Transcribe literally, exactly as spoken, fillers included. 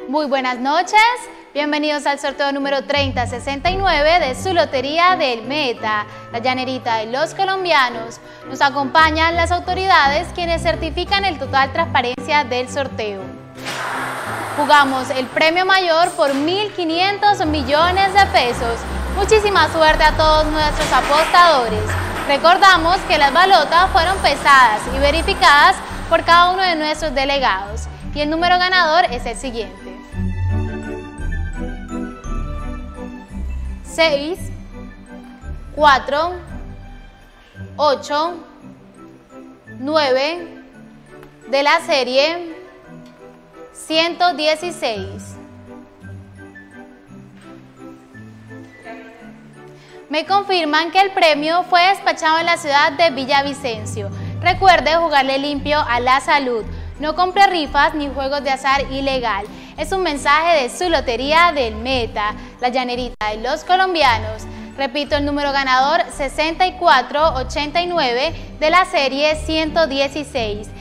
Muy buenas noches, bienvenidos al sorteo número treinta sesenta y nueve de su lotería del Meta, la llanerita de los colombianos. Nos acompañan las autoridades quienes certifican el total transparencia del sorteo. Jugamos el premio mayor por mil quinientos millones de pesos. Muchísima suerte a todos nuestros apostadores. Recordamos que las balotas fueron pesadas y verificadas por cada uno de nuestros delegados. Y el número ganador es el siguiente. seis, cuatro, ocho, nueve de la serie ciento dieciséis. Me confirman que el premio fue despachado en la ciudad de Villavicencio. Recuerde jugarle limpio a la salud. No compre rifas ni juegos de azar ilegal. Es un mensaje de su lotería del Meta, la llanerita de los colombianos. Repito el número ganador sesenta y cuatro ochenta y nueve de la serie ciento dieciséis.